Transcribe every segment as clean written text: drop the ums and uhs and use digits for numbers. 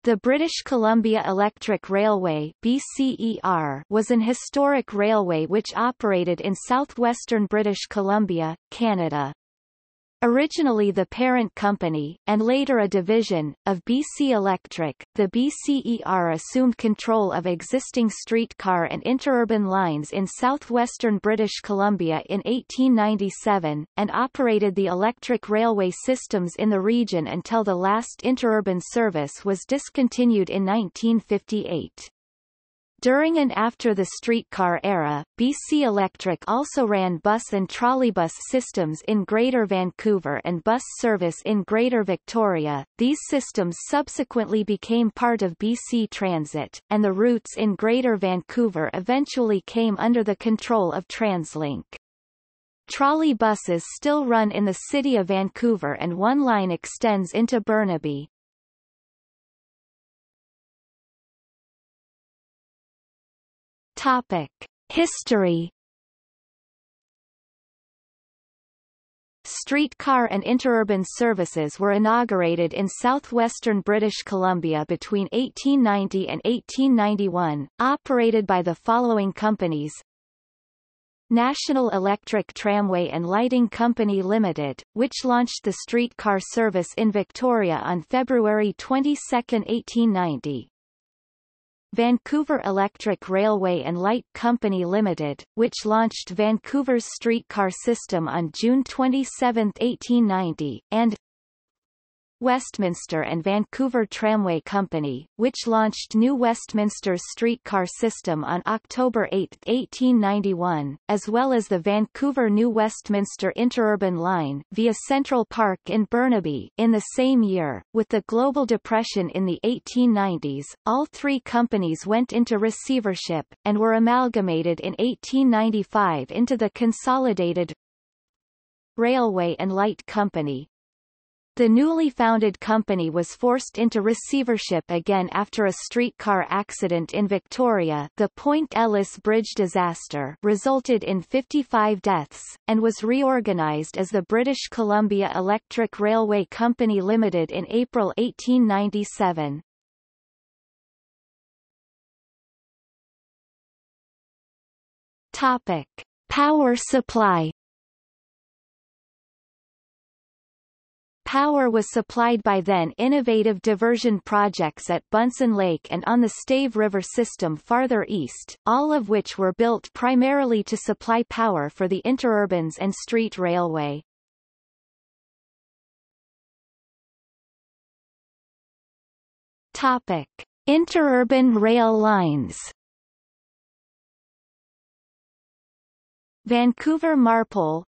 The British Columbia Electric Railway (BCER) was an historic railway which operated in southwestern British Columbia, Canada. Originally the parent company, and later a division, of BC Electric, the BCER assumed control of existing streetcar and interurban lines in southwestern British Columbia in 1897, and operated the electric railway systems in the region until the last interurban service was discontinued in 1958. During and after the streetcar era, BC Electric also ran bus and trolleybus systems in Greater Vancouver and bus service in Greater Victoria. These systems subsequently became part of BC Transit, and the routes in Greater Vancouver eventually came under the control of TransLink. Trolley buses still run in the city of Vancouver and one line extends into Burnaby. Topic: History. Streetcar and interurban services were inaugurated in southwestern British Columbia between 1890 and 1891, operated by the following companies: National Electric Tramway and Lighting Company Limited, which launched the streetcar service in Victoria on February 22, 1890. Vancouver Electric Railway and Light Company Limited, which launched Vancouver's streetcar system on June 27, 1890, and Westminster and Vancouver Tramway Company, which launched New Westminster's streetcar system on October 8, 1891, as well as the Vancouver-New Westminster Interurban Line via Central Park in Burnaby in the same year. With the global depression in the 1890s, all three companies went into receivership, and were amalgamated in 1895 into the Consolidated Railway and Light Company. The newly founded company was forced into receivership again after a streetcar accident in Victoria. The Point Ellis Bridge disaster resulted in 55 deaths, and was reorganized as the British Columbia Electric Railway Company Limited in April 1897. Topic: Power supply. Power was supplied by then innovative diversion projects at Bunsen Lake and on the Stave River system farther east, all of which were built primarily to supply power for the interurbans and street railway. Topic: Interurban rail lines. Vancouver-Marpole.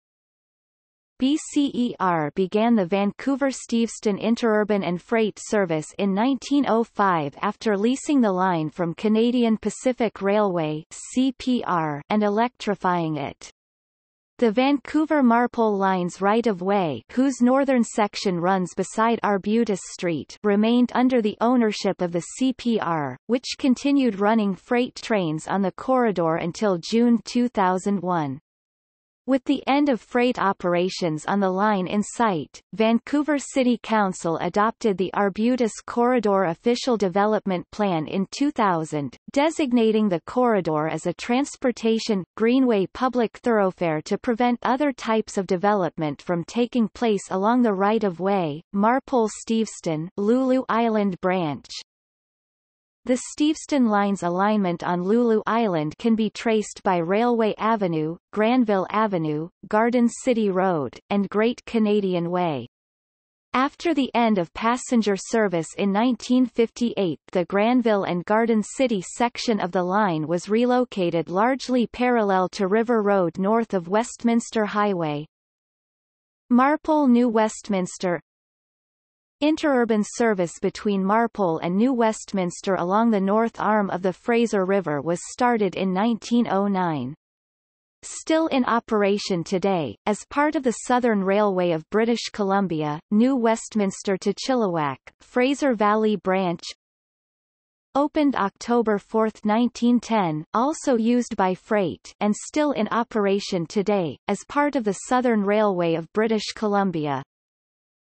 BCER began the Vancouver-Steveston interurban and freight service in 1905 after leasing the line from Canadian Pacific Railway (CPR) and electrifying it. The Vancouver-Marpole line's right-of-way, whose northern section runs beside Arbutus Street, remained under the ownership of the CPR, which continued running freight trains on the corridor until June 2001. With the end of freight operations on the line in sight, Vancouver City Council adopted the Arbutus Corridor Official Development Plan in 2000, designating the corridor as a transportation, greenway public thoroughfare to prevent other types of development from taking place along the right-of-way. Marpole-Steveston, Lulu Island Branch. The Steveston Line's alignment on Lulu Island can be traced by Railway Avenue, Granville Avenue, Garden City Road, and Great Canadian Way. After the end of passenger service in 1958, the Granville and Garden City section of the line was relocated largely parallel to River Road north of Westminster Highway. Marpole-New Westminster. Interurban service between Marpole and New Westminster along the north arm of the Fraser River was started in 1909. Still in operation today, as part of the Southern Railway of British Columbia, New Westminster to Chilliwack, Fraser Valley Branch. Opened October 4, 1910, also used by freight, and still in operation today, as part of the Southern Railway of British Columbia.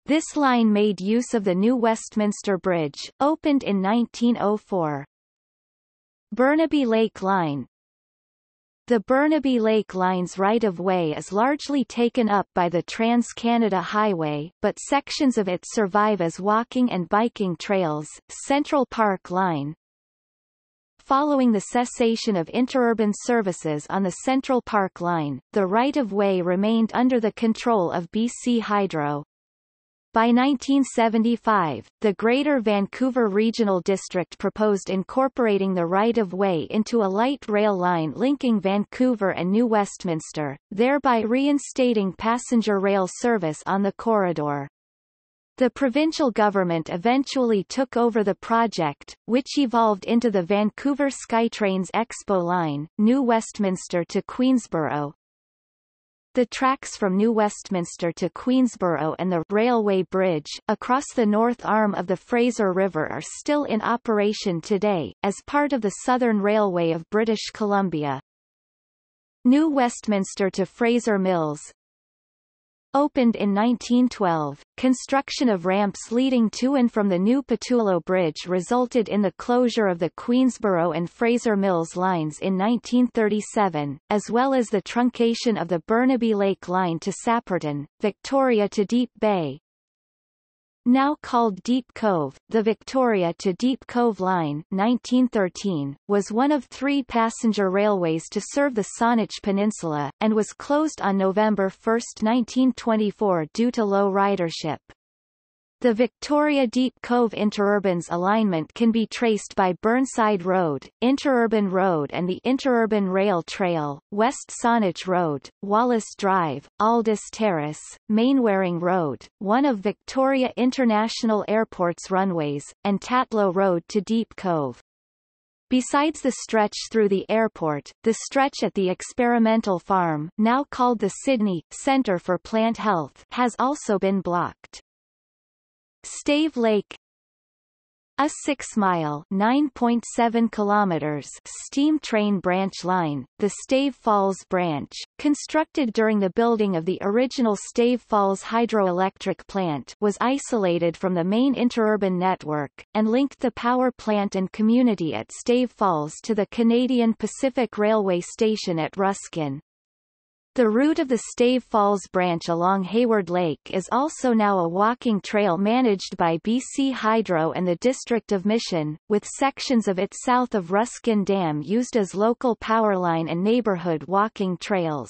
This line made use of the New Westminster Bridge, opened in 1904. Burnaby Lake Line. The Burnaby Lake Line's right-of-way is largely taken up by the Trans-Canada Highway, but sections of it survive as walking and biking trails. Central Park Line. Following the cessation of interurban services on the Central Park Line, the right-of-way remained under the control of BC Hydro. By 1975, the Greater Vancouver Regional District proposed incorporating the right-of-way into a light rail line linking Vancouver and New Westminster, thereby reinstating passenger rail service on the corridor. The provincial government eventually took over the project, which evolved into the Vancouver SkyTrains Expo Line, New Westminster to Queensborough. The tracks from New Westminster to Queensborough and the railway bridge across the north arm of the Fraser River are still in operation today, as part of the Southern Railway of British Columbia. New Westminster to Fraser Mills. Opened in 1912, construction of ramps leading to and from the new Pattullo Bridge resulted in the closure of the Queensborough and Fraser Mills lines in 1937, as well as the truncation of the Burnaby Lake Line to Sapperton, Victoria to Deep Bay. Now called Deep Cove, the Victoria to Deep Cove Line 1913, was one of 3 passenger railways to serve the Saanich Peninsula, and was closed on November 1, 1924 due to low ridership. The Victoria Deep Cove Interurban's alignment can be traced by Burnside Road, Interurban Road and the Interurban Rail Trail, West Saanich Road, Wallace Drive, Aldous Terrace, Mainwaring Road, one of Victoria International Airport's runways, and Tatlow Road to Deep Cove. Besides the stretch through the airport, the stretch at the experimental farm, now called the Sydney Centre for Plant Health, has also been blocked. Stave Lake. A 6-mile (9.7 kilometers) steam train branch line, the Stave Falls branch, constructed during the building of the original Stave Falls hydroelectric plant, was isolated from the main interurban network, and linked the power plant and community at Stave Falls to the Canadian Pacific Railway station at Ruskin. The route of the Stave Falls branch along Hayward Lake is also now a walking trail managed by BC Hydro and the District of Mission, with sections of it south of Ruskin Dam used as local powerline and neighborhood walking trails.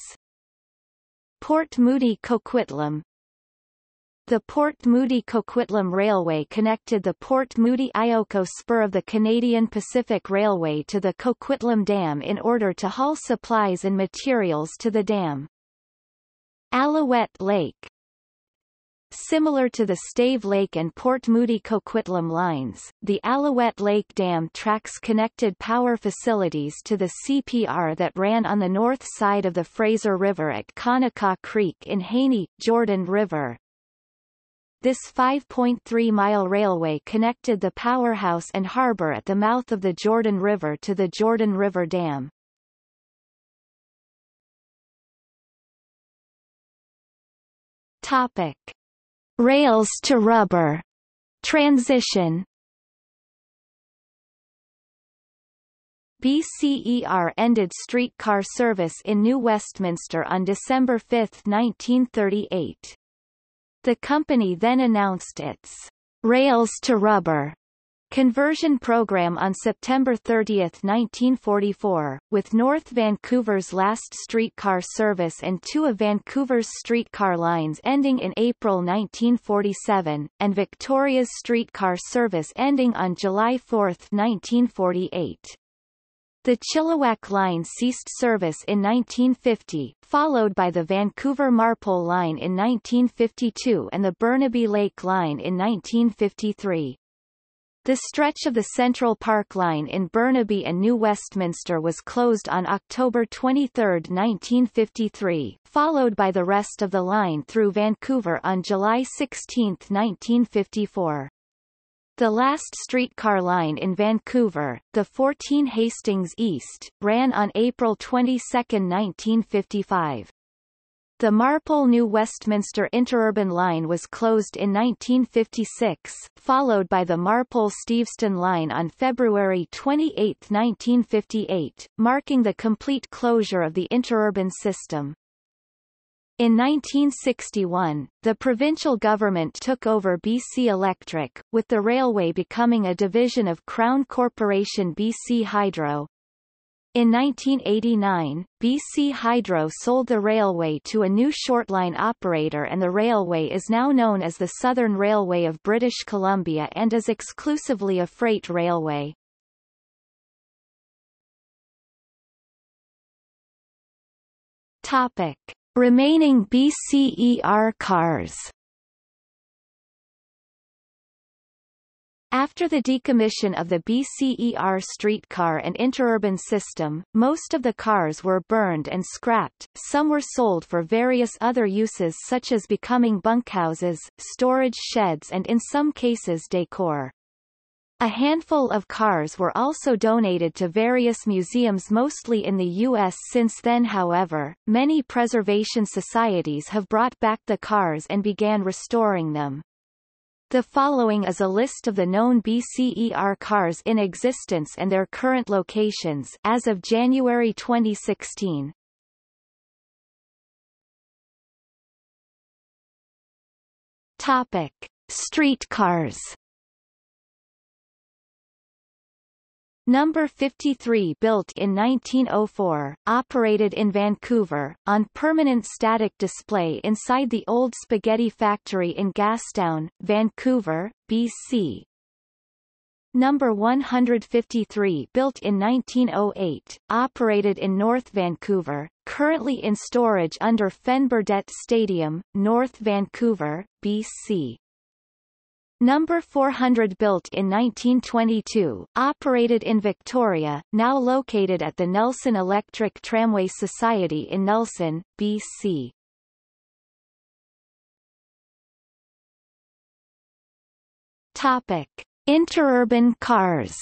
Port Moody Coquitlam. The Port Moody Coquitlam Railway connected the Port Moody-Ioko spur of the Canadian Pacific Railway to the Coquitlam Dam in order to haul supplies and materials to the dam. Alouette Lake. Similar to the Stave Lake and Port Moody Coquitlam lines, the Alouette Lake Dam tracks connected power facilities to the CPR that ran on the north side of the Fraser River at Conacaw Creek in Haney, Jordan River. This 5.3-mile railway connected the powerhouse and harbour at the mouth of the Jordan River to the Jordan River Dam. Topic: Rails to rubber transition. BCER ended streetcar service in New Westminster on December 5, 1938. The company then announced its Rails to Rubber conversion program on September 30, 1944, with North Vancouver's last streetcar service and 2 of Vancouver's streetcar lines ending in April 1947, and Victoria's streetcar service ending on July 4, 1948. The Chilliwack line ceased service in 1950, followed by the Vancouver-Marpole line in 1952 and the Burnaby Lake line in 1953. The stretch of the Central Park Line in Burnaby and New Westminster was closed on October 23, 1953, followed by the rest of the line through Vancouver on July 16, 1954. The last streetcar line in Vancouver, the 14 Hastings East, ran on April 22, 1955. The Marpole-New Westminster Interurban Line was closed in 1956, followed by the Marpole-Steveston Line on February 28, 1958, marking the complete closure of the interurban system. In 1961, the provincial government took over BC Electric, with the railway becoming a division of Crown Corporation BC Hydro. In 1989, BC Hydro sold the railway to a new shortline operator, and the railway is now known as the Southern Railway of British Columbia and is exclusively a freight railway. Topic: Remaining BCER cars. After the decommission of the BCER streetcar and interurban system, most of the cars were burned and scrapped, some were sold for various other uses such as becoming bunkhouses, storage sheds and in some cases decor. A handful of cars were also donated to various museums mostly in the U.S. Since then, however, many preservation societies have brought back the cars and began restoring them. The following is a list of the known BCER cars in existence and their current locations as of January 2016. Topic: Streetcars. Number 53, built in 1904, operated in Vancouver, on permanent static display inside the old spaghetti factory in Gastown, Vancouver, BC. Number 153, built in 1908, operated in North Vancouver, currently in storage under Fen Burdette Stadium, North Vancouver, BC. Number 400, built in 1922, operated in Victoria, now located at the Nelson Electric Tramway Society in Nelson, BC. Topic: Interurban cars.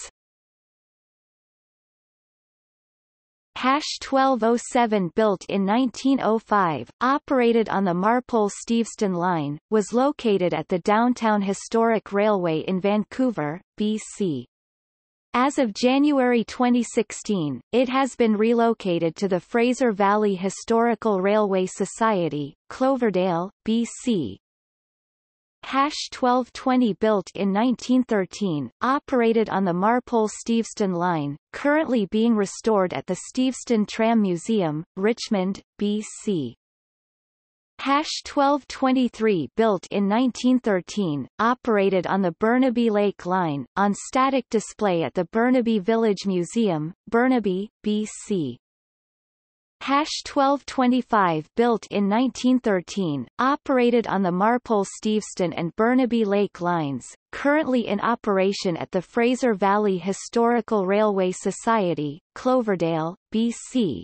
1207, built in 1905, operated on the Marpole-Steveston line, was located at the Downtown Historic Railway in Vancouver, BC. As of January 2016, it has been relocated to the Fraser Valley Historical Railway Society, Cloverdale, BC. 1220, built in 1913, operated on the Marpole-Steveston line, currently being restored at the Steveston Tram Museum, Richmond, BC. 1223, built in 1913, operated on the Burnaby Lake line, on static display at the Burnaby Village Museum, Burnaby, BC. 1225, built in 1913, operated on the Marpole-Steveston and Burnaby Lake lines, currently in operation at the Fraser Valley Historical Railway Society, Cloverdale, BC.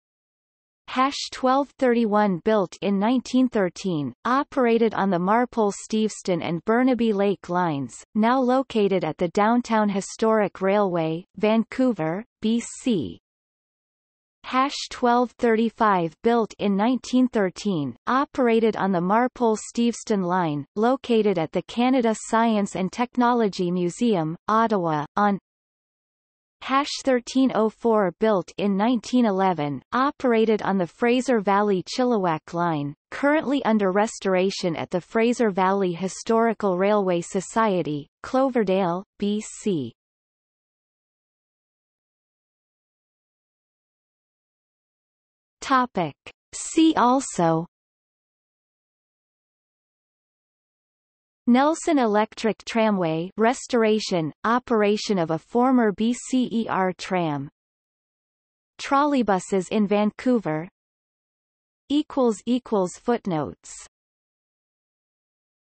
1231, built in 1913, operated on the Marpole-Steveston and Burnaby Lake lines, now located at the Downtown Historic Railway, Vancouver, BC. 1235, built in 1913, operated on the Marpole-Steveston line, located at the Canada Science and Technology Museum, Ottawa, on 1304, built in 1911, operated on the Fraser Valley Chilliwack line, currently under restoration at the Fraser Valley Historical Railway Society, Cloverdale, BC. Topic. See also: Nelson Electric Tramway restoration, operation of a former BCER tram. Trolleybuses in Vancouver. Footnotes